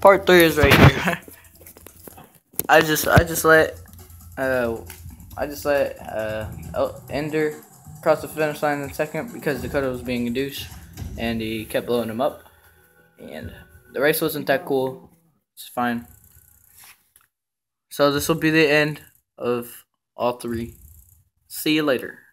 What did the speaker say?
Part 3 is right here. I just let Ender cross the finish line in second because Dakota was being a douche, and he kept blowing him up. And the race wasn't that cool. It's fine. So this will be the end of all 3. See you later.